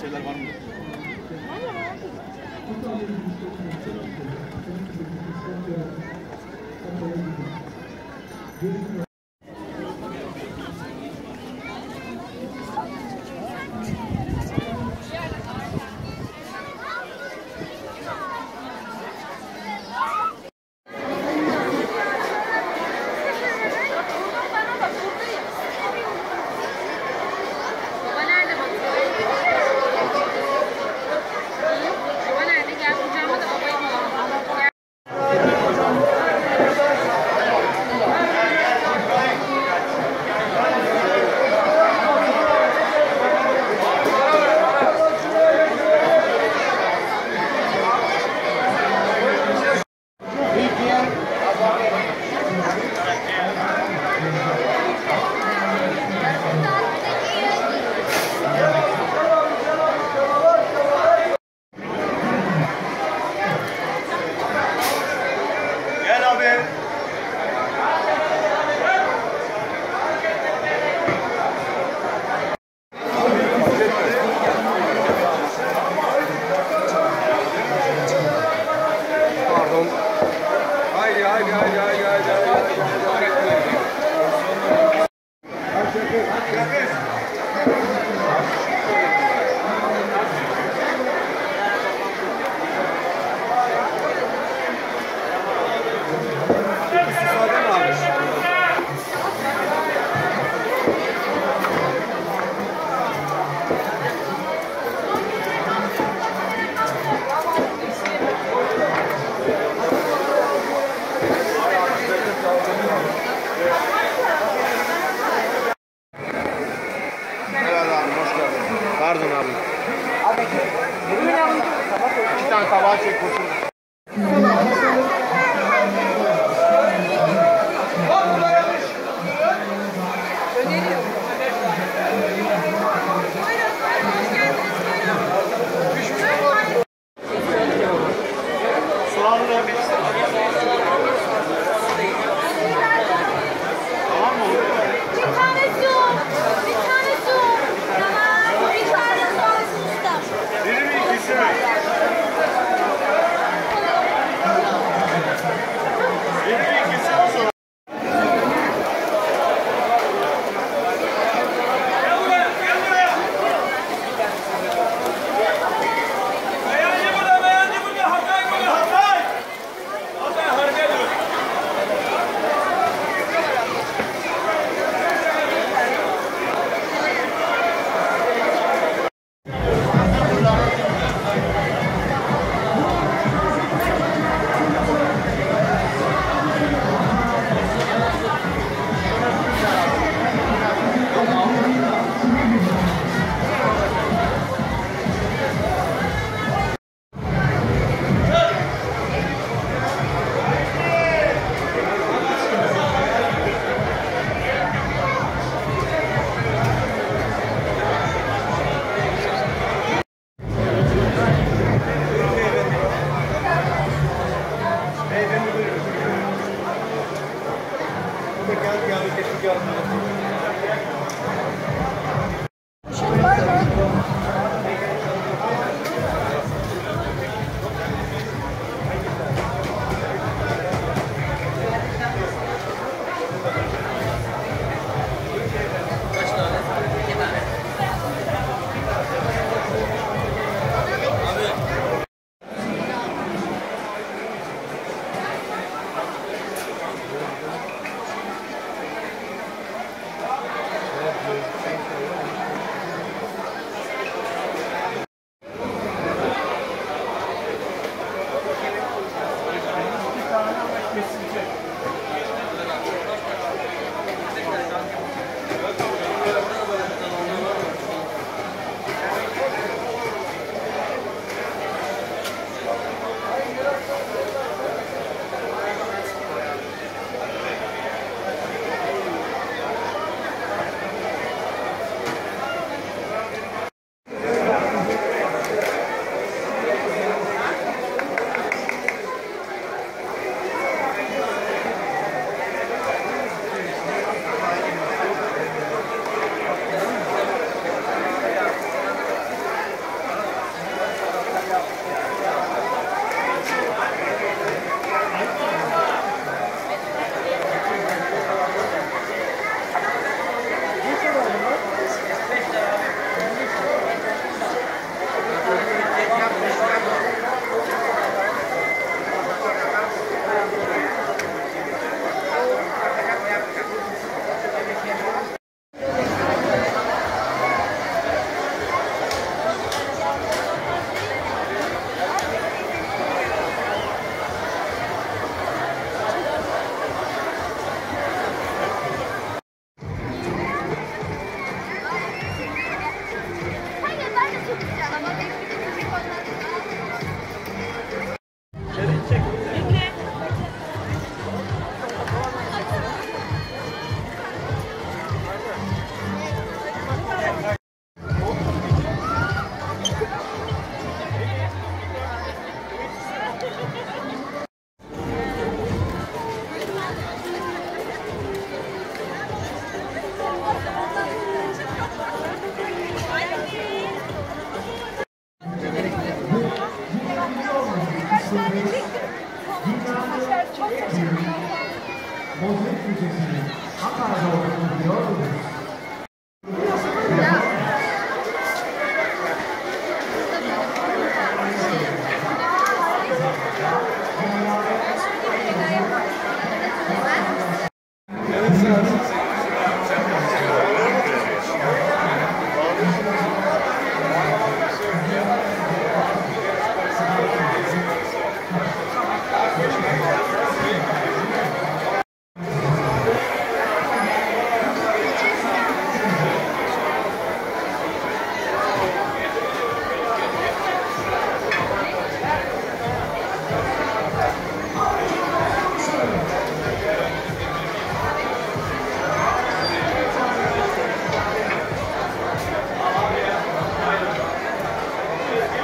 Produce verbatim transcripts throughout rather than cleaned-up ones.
şeyler var mı? Haydi haydi haydi haydi haydi Pardon abi. Abi, iki tane tabağı çek kursun. Soğanlı tamam mı? Bir tane su. Bir tane su. Tamam. Bir tane su. Biri mi ikisi mi?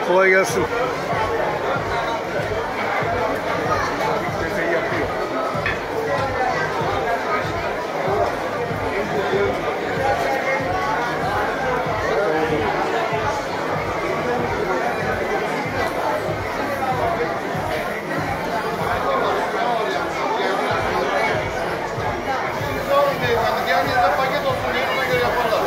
Kolay gelsin. Geldiğinde paket olsun diye ona göre yaparlar.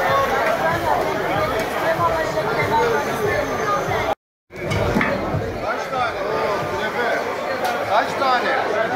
Kaç tane? Oo, künefe. Kaç tane?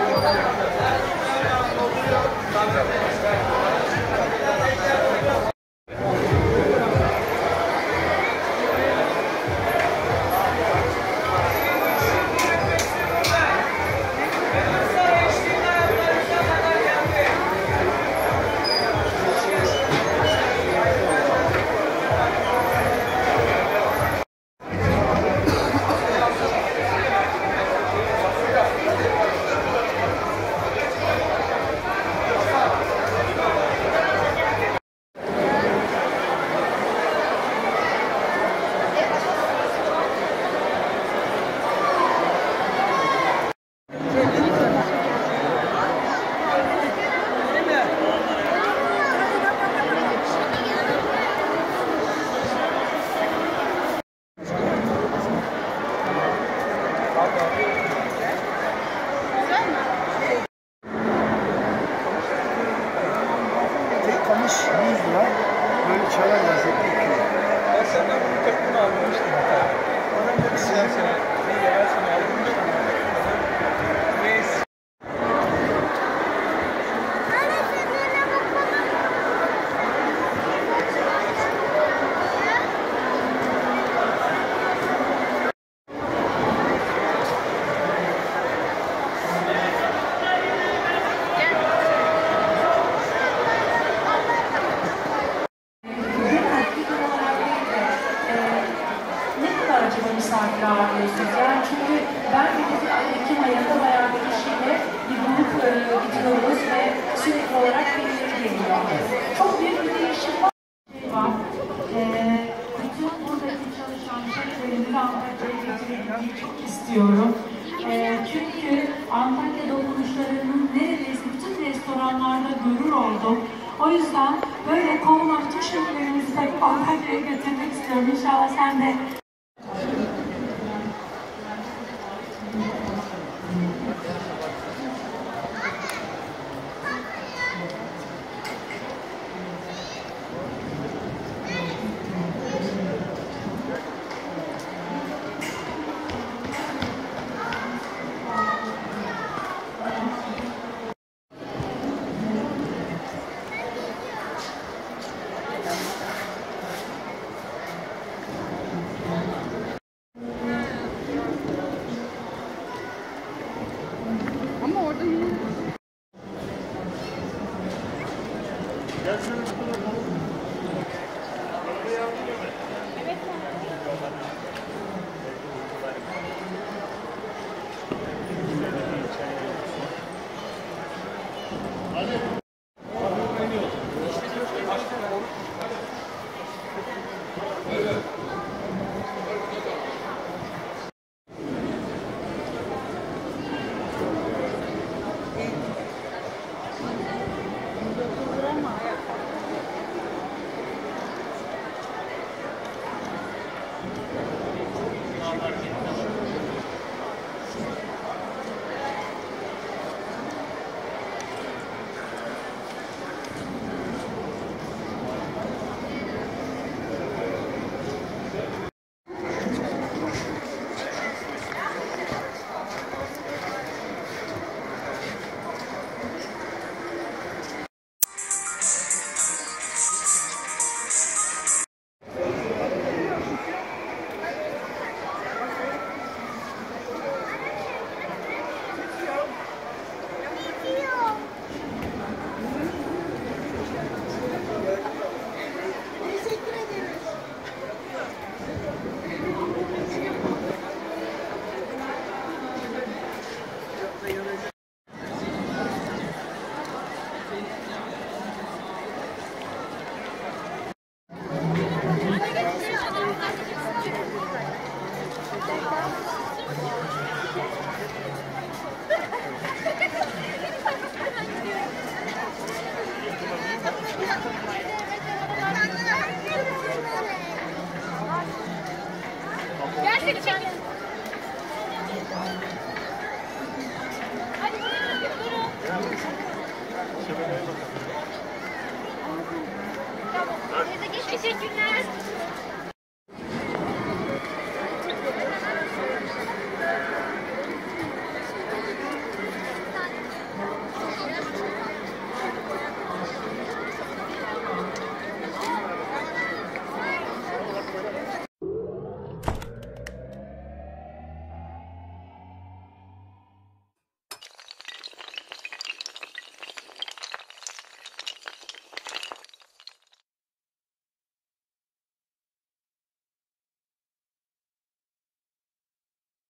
Tek kamış yüz lira. Böyle çaylar lezzetli iki lira. Ben senden bunun takımını almıştım hatta. Oradan da bir sene sene. Neyle ben sana almıştım. Neyse. Acaba misafir ağırlıyorsunuz. Yani çünkü ben de biz Ekim ayında bayağı bir kişiyle bir grup e, gidiyoruz ve sürekli olarak birileri geliyor. Çok büyük bir değişim var. var. E, bütün buradaki çalışan şeflerimizi Antakya'ya getirmeyi çok istiyorum. E, çünkü Antakya dokunuşlarının neredeyse bütün restoranlarda görür oldum. O yüzden böyle kovulan tüm şeflerimizi takıp Antakya'ya götürmek istiyorum. İnşallah sen de Teyze çek. Hadi buraya durun. Tamam. Teyze geç. Teşekkürler.